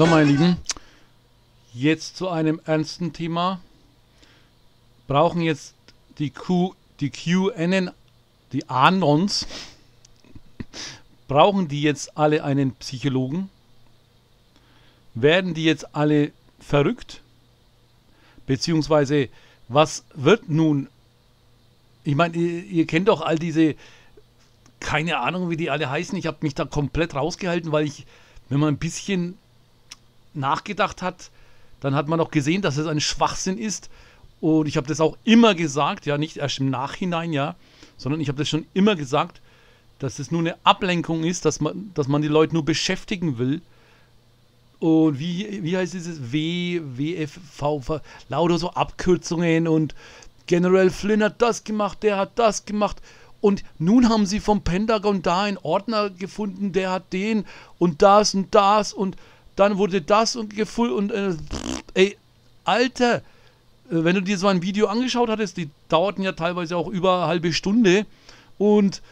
Hallo meine Lieben, jetzt zu einem ernsten Thema. Brauchen jetzt die QAnon, die Anons, brauchen die jetzt alle einen Psychologen? Werden die jetzt alle verrückt? Beziehungsweise, was wird nun? Ich meine, ihr kennt doch all diese, keine Ahnung, wie die alle heißen. Ich habe mich da komplett rausgehalten, weil ich, wenn man ein bisschen nachgedacht hat, dann hat man auch gesehen, dass es ein Schwachsinn ist. Und ich habe das auch immer gesagt, ja, nicht erst im Nachhinein, ja, sondern ich habe das schon immer gesagt, dass es nur eine Ablenkung ist, dass man die Leute nur beschäftigen will. Und wie heißt dieses WFV, lauter so Abkürzungen und General Flynn hat das gemacht, der hat das gemacht. Und nun haben sie vom Pentagon da einen Ordner gefunden, der hat den und das und dann wurde das und gefunden und ey, Alter, wenn du dir so ein Video angeschaut hattest, die dauerten ja teilweise auch über eine halbe Stunde und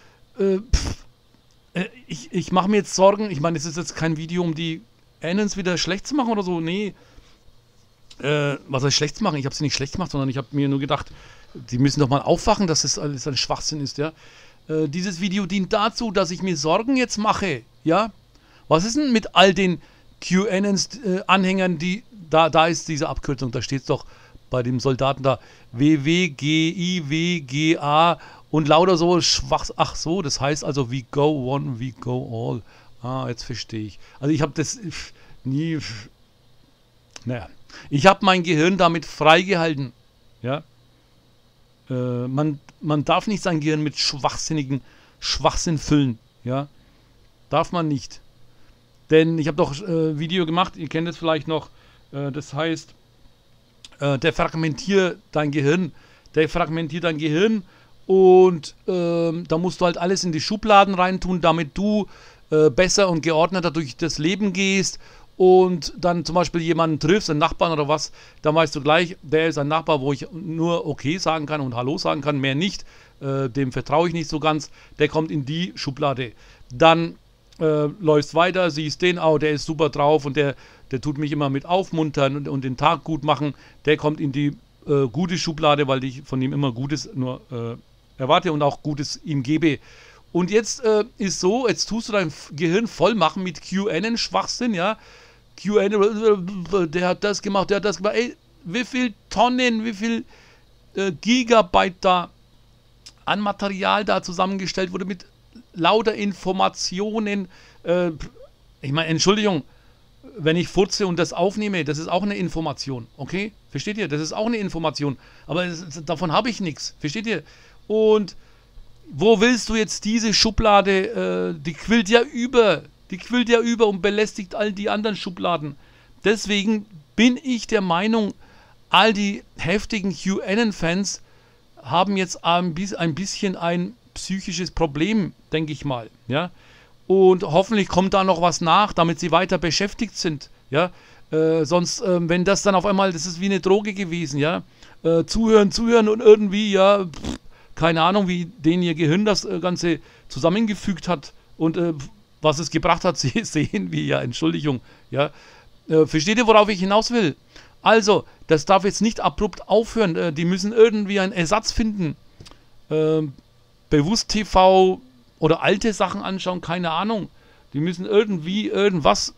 ich mache mir jetzt Sorgen, ich meine, es ist jetzt kein Video, um die Annons wieder schlecht zu machen oder so, nee, was soll ich schlecht zu machen? Ich habe sie nicht schlecht gemacht, sondern ich habe mir nur gedacht, die müssen doch mal aufwachen, dass das alles ein Schwachsinn ist, ja. Dieses Video dient dazu, dass ich mir Sorgen jetzt mache, ja. Was ist denn mit all den QAnon-Anhängern, die, da ist diese Abkürzung, da steht es doch bei dem Soldaten da, WWGIWGA und lauter so schwach, ach so, das heißt also, we go one, we go all. Ah, jetzt verstehe ich. Also ich habe das nie, naja, ich habe mein Gehirn damit freigehalten, ja. Man darf nicht sein Gehirn mit Schwachsinn füllen, ja. Darf man nicht. Denn ich habe doch ein Video gemacht, ihr kennt es vielleicht noch, das heißt, der fragmentiert dein Gehirn. Und da musst du halt alles in die Schubladen reintun, damit du besser und geordneter durch das Leben gehst und dann zum Beispiel jemanden triffst, einen Nachbarn oder was, dann weißt du gleich, der ist ein Nachbar, wo ich nur okay sagen kann und Hallo sagen kann, mehr nicht, dem vertraue ich nicht so ganz, der kommt in die Schublade. Dann läufst weiter, siehst den, oh, der ist super drauf und der tut mich immer mit aufmuntern und den Tag gut machen, der kommt in die gute Schublade, weil ich von ihm immer Gutes nur erwarte und auch Gutes ihm gebe. Und jetzt ist so, jetzt tust du dein Gehirn voll machen mit QAnon-Schwachsinn, ja. QAnon, der hat das gemacht, ey, wie viel Tonnen, wie viel Gigabyte da an Material da zusammengestellt wurde mit lauter Informationen. Ich meine, Entschuldigung, wenn ich furze und das aufnehme, das ist auch eine Information, okay? Versteht ihr? Das ist auch eine Information, aber davon habe ich nichts, versteht ihr? Und wo willst du jetzt diese Schublade, die quillt ja über und belästigt all die anderen Schubladen. Deswegen bin ich der Meinung, all die heftigen QAnon-Fans haben jetzt ein bisschen ein psychisches Problem, denke ich mal, ja. Und hoffentlich kommt da noch was nach, damit sie weiter beschäftigt sind, ja. Sonst, wenn das dann auf einmal, das ist wie eine Droge gewesen, ja. Zuhören und irgendwie, ja, keine Ahnung, wie denen ihr Gehirn das Ganze zusammengefügt hat und was es gebracht hat, sehen wir ja, Entschuldigung, ja. Versteht ihr, worauf ich hinaus will? Also, das darf jetzt nicht abrupt aufhören, die müssen irgendwie einen Ersatz finden. Bewusst TV oder alte Sachen anschauen, keine Ahnung. Die müssen irgendwas,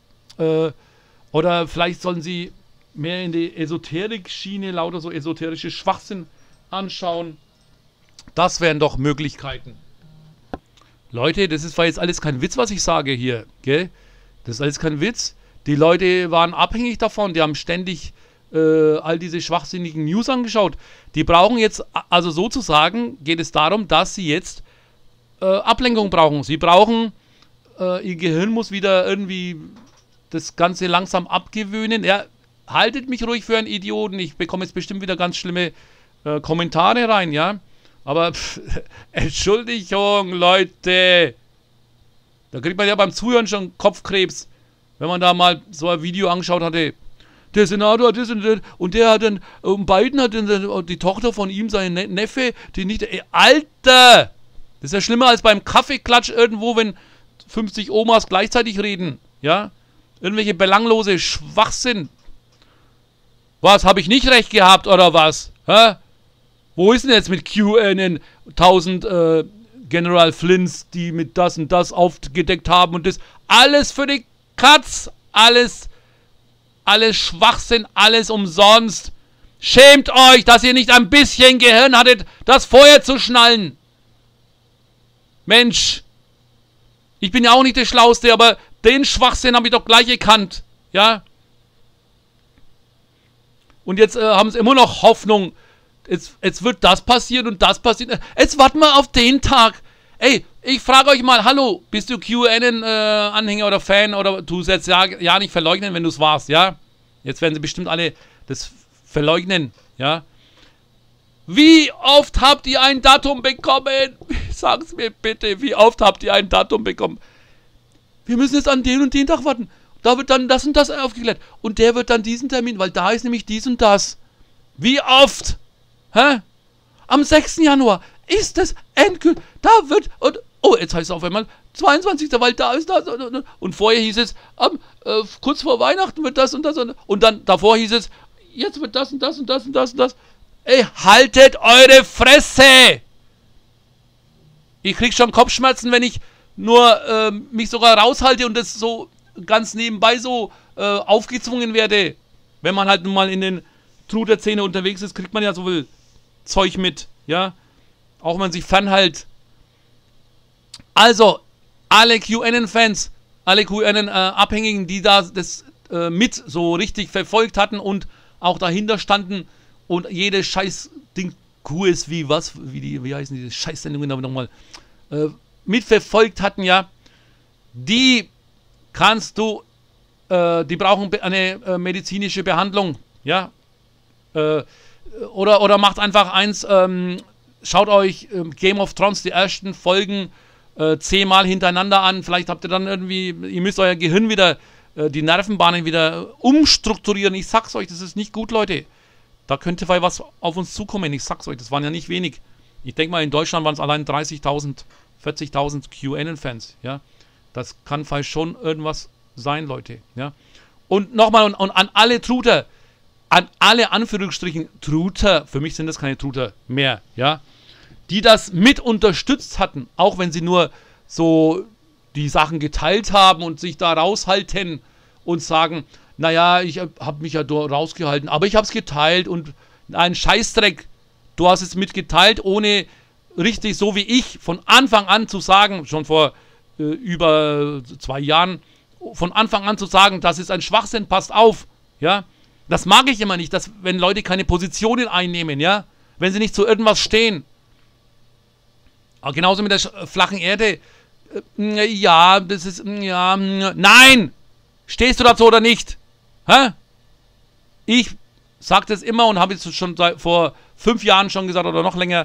oder vielleicht sollen sie mehr in die Esoterik-Schiene, lauter so esoterische Schwachsinn anschauen. Das wären doch Möglichkeiten. Leute, das ist jetzt alles kein Witz, was ich sage hier, gell? Das ist alles kein Witz. Die Leute waren abhängig davon, die haben ständig all diese schwachsinnigen News angeschaut. Die brauchen jetzt, also sozusagen geht es darum, dass sie jetzt Ablenkung brauchen. Sie brauchen, ihr Gehirn muss wieder irgendwie das Ganze langsam abgewöhnen. Ja, haltet mich ruhig für einen Idioten. Ich bekomme jetzt bestimmt wieder ganz schlimme Kommentare rein, ja. Aber, Entschuldigung, Leute. Da kriegt man ja beim Zuhören schon Kopfkrebs, wenn man da mal so ein Video angeschaut hatte. Der Senator hat das und der hat dann, Biden hat dann, die Tochter von ihm, seinen Neffe, die nicht, ey, Alter! Das ist ja schlimmer als beim Kaffeeklatsch irgendwo, wenn 50 Omas gleichzeitig reden, ja? Irgendwelche belanglose Schwachsinn. Was, habe ich nicht recht gehabt, oder was? Hä? Wo ist denn jetzt mit QAnon 1000 General Flints, die mit das und das aufgedeckt haben und das? Alles für die Katz. Alles Schwachsinn, alles umsonst. Schämt euch, dass ihr nicht ein bisschen Gehirn hattet, das vorher zu schnallen. Mensch. Ich bin ja auch nicht der Schlauste, aber den Schwachsinn habe ich doch gleich erkannt. Ja? Und jetzt haben sie immer noch Hoffnung. Jetzt wird das passieren und das passieren. Jetzt warten wir auf den Tag. Ey, ich frage euch mal, hallo, bist du QAnon-Anhänger oder Fan oder du jetzt ja nicht verleugnen, wenn du es warst, ja? Jetzt werden sie bestimmt alle das verleugnen, ja? Wie oft habt ihr ein Datum bekommen? Sag's mir bitte, wie oft habt ihr ein Datum bekommen? Wir müssen jetzt an den und den Tag warten. Da wird dann das und das aufgeklärt. Und der wird dann diesen Termin, weil da ist nämlich dies und das. Wie oft? Hä? Am 6. Januar ist es endgültig. Da wird, und, oh, jetzt heißt es auf einmal 22. Weil da ist das. Und vorher hieß es, kurz vor Weihnachten wird das und das. Und dann davor hieß es, jetzt wird das und das und das und das und das. Ey, haltet eure Fresse! Ich krieg schon Kopfschmerzen, wenn ich nur mich sogar raushalte und das so ganz nebenbei so aufgezwungen werde. Wenn man halt nun mal in den Truder-Szene unterwegs ist, kriegt man ja so viel Zeug mit, ja. Auch wenn man sich fernhält. Also, alle QAnon-Fans, alle QAnon-Abhängigen, die das mit so richtig verfolgt hatten und auch dahinter standen und jede Scheiß-Ding, QSV, wie heißen diese Scheiß-Sendungen aber nochmal, mitverfolgt hatten, ja, die kannst du, die brauchen eine medizinische Behandlung, ja, oder macht einfach eins, schaut euch Game of Thrones, die ersten Folgen 10-mal hintereinander an, vielleicht habt ihr dann irgendwie, ihr müsst euer Gehirn wieder, die Nervenbahnen wieder umstrukturieren, ich sag's euch, das ist nicht gut, Leute, da könnte vielleicht was auf uns zukommen, ich sag's euch, das waren ja nicht wenig, ich denke mal, in Deutschland waren es allein 30.000, 40.000 QAnon-Fans, ja, das kann vielleicht schon irgendwas sein, Leute, ja, und nochmal, und an alle Truder, an alle Anführungsstrichen Truter, für mich sind das keine Truter mehr, ja, die das mit unterstützt hatten, auch wenn sie nur so die Sachen geteilt haben und sich da raushalten und sagen, naja, ich habe mich ja rausgehalten, aber ich habe es geteilt und ein Scheißdreck, du hast es mitgeteilt, ohne richtig so wie ich von Anfang an zu sagen, schon vor über 2 Jahren, von Anfang an zu sagen, das ist ein Schwachsinn, passt auf, ja, das mag ich immer nicht, dass, wenn Leute keine Positionen einnehmen, ja, wenn sie nicht zu irgendwas stehen. Aber genauso mit der flachen Erde, ja, das ist, ja, nein! Stehst du dazu oder nicht? Hä? Ich sag das immer und habe es schon vor 5 Jahren schon gesagt oder noch länger.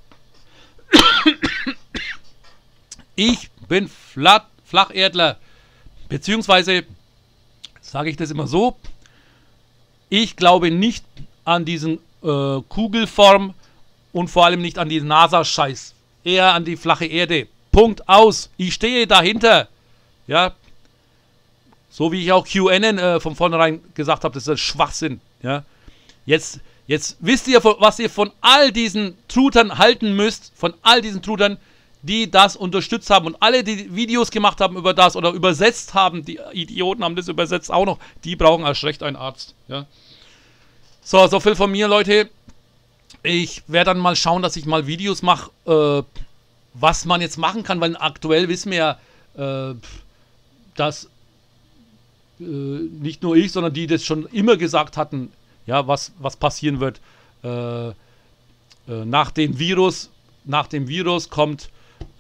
Ich bin Flacherdler. Beziehungsweise sage ich das immer so. Ich glaube nicht an diesen Kugelform und vor allem nicht an diesen NASA-Scheiß. Eher an die flache Erde. Punkt aus. Ich stehe dahinter. Ja. So wie ich auch QAnon von vornherein gesagt habe, das ist ein Schwachsinn. Ja. Jetzt wisst ihr, was ihr von all diesen Trutern halten müsst. Von all diesen Trutern, die das unterstützt haben und alle, die Videos gemacht haben über das oder übersetzt haben, die Idioten haben das übersetzt auch noch, die brauchen erst recht einen Arzt. Ja. So viel von mir, Leute. Ich werde dann mal schauen, dass ich mal Videos mache, was man jetzt machen kann, weil aktuell wissen wir ja, dass nicht nur ich, sondern die das schon immer gesagt hatten, ja, was passieren wird. Nach dem Virus kommt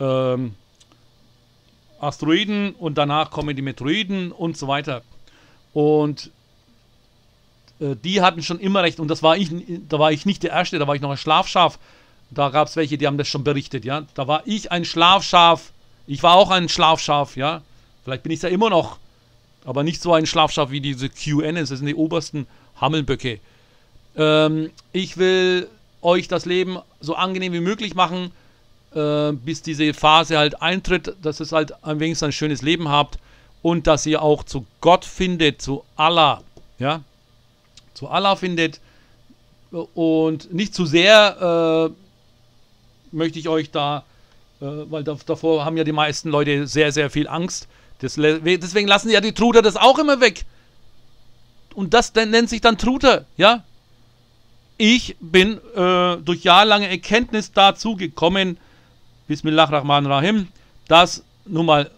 Asteroiden und danach kommen die Meteoriten und so weiter. Und die hatten schon immer recht und da war ich nicht der Erste, da war ich noch ein Schlafschaf. Da gab es welche, die haben das schon berichtet, ja. Da war ich ein Schlafschaf. Ich war auch ein Schlafschaf, ja. Vielleicht bin ich es ja immer noch. Aber nicht so ein Schlafschaf wie diese QAnons. Das sind die obersten Hammelböcke. Ich will euch das Leben so angenehm wie möglich machen, bis diese Phase halt eintritt, dass ihr halt am wenigsten ein schönes Leben habt. und dass ihr auch zu Gott findet, zu Allah, ja, zu Allah findet und nicht zu sehr möchte ich euch da, weil davor haben ja die meisten Leute sehr, sehr viel Angst. Deswegen lassen ja die Truder das auch immer weg. Und das nennt sich dann Truder, ja. Ich bin durch jahrelange Erkenntnis dazu gekommen, Bismillahirrahmanirrahim, dass nun mal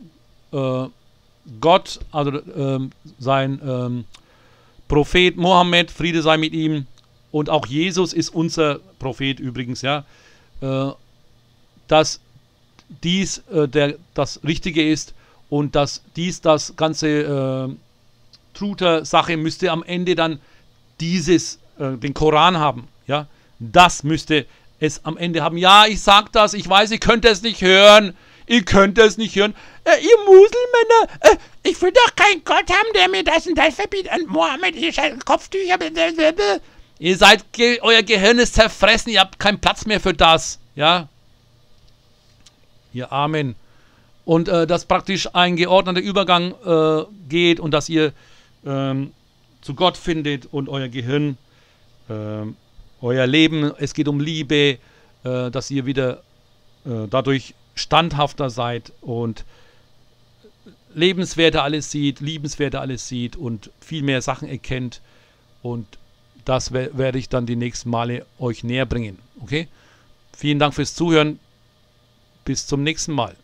Gott, also sein Prophet Mohammed, Friede sei mit ihm, und auch Jesus ist unser Prophet übrigens, ja, dass dies das Richtige ist und dass dies das ganze Truter-Sache müsste am Ende dann den Koran haben, ja, das müsste es am Ende haben. Ja, ich sag das, ich weiß, ihr könnt es nicht hören, ihr Muselmänner, ich will doch keinen Gott haben, der mir das und das verbietet, und Mohammed, ihr Kopftücher, ihr seid, euer Gehirn ist zerfressen, ihr habt keinen Platz mehr für das, ja, ihr Amen. Und dass praktisch ein geordneter Übergang geht und dass ihr zu Gott findet und euer Gehirn, euer Leben, es geht um Liebe, dass ihr wieder dadurch standhafter seid und lebenswerter alles sieht, liebenswerter alles sieht und viel mehr Sachen erkennt, und das werde ich dann die nächsten Male euch näher bringen. Okay? Vielen Dank fürs Zuhören. Bis zum nächsten Mal.